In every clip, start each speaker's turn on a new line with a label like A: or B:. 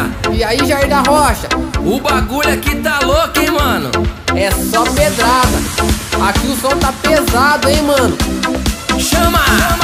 A: Lucena.
B: E aí, Jair da Rocha?
A: O bagulho aqui tá louco, hein, mano?
B: É só pedrada. Aqui o som tá pesado, hein, mano?
A: Chama!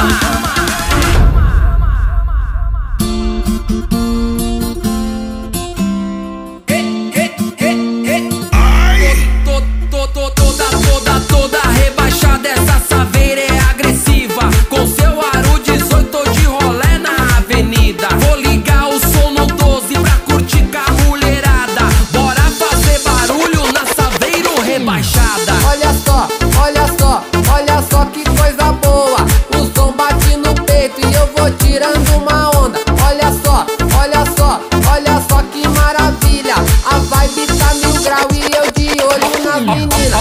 A: Toda rebaixada, essa saveira é agressiva. Com seu aro 18 de rolé na avenida. Vou ligar o som no 12 pra curtir com a mulherada. Bora fazer barulho na saveiro rebaixada.
B: Olha só, olha só, olha só que coisa boa. O som bate no peito e eu vou tirando uma onda. Olha só, olha só, olha só que maravilha. A vibe tá 1000 graus e eu de olho nas meninas.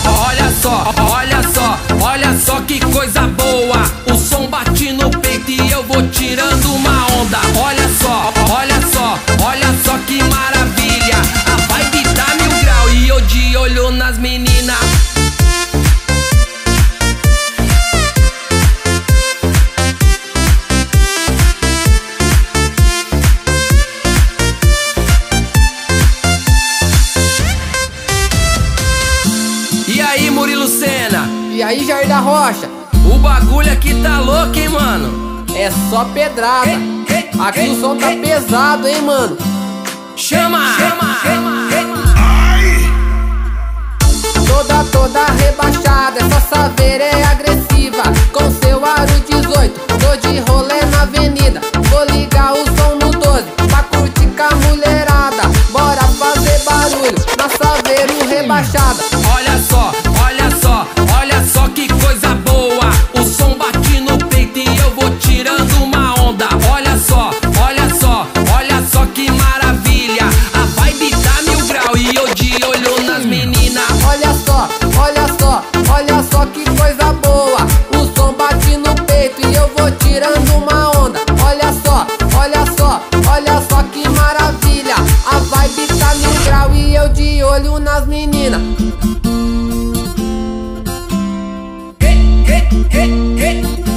A: Olha só que coisa boa. O som bate no peito e eu vou tirando uma onda. Olha só que maravilha. A vibe tá 1000 graus e eu de olho nas meninas. E aí, Murilo Lucena?
B: E aí, Jair da Rocha?
A: O bagulho aqui tá louco, hein, mano?
B: É só pedrada. Aqui o som tá pesado, hein, mano?
A: Chama!
B: Toda rebaixada, essa saveira é agressiva. Com seu aro 18, tô de rolê na avenida. Vou ligar o som no 12 pra curtir com a mulherada. Bora fazer barulho na saveiro rebaixada.
A: Olha só que coisa boa. O som bate no peito e eu vou tirando uma onda. Olha só que maravilha. A vibe tá 1000 graus e eu de olho nas meninas.
B: Olha só que coisa boa. O som bate no peito e eu vou tirando uma onda. Olha só que maravilha. A vibe tá 1000 graus e eu de olho nas meninas.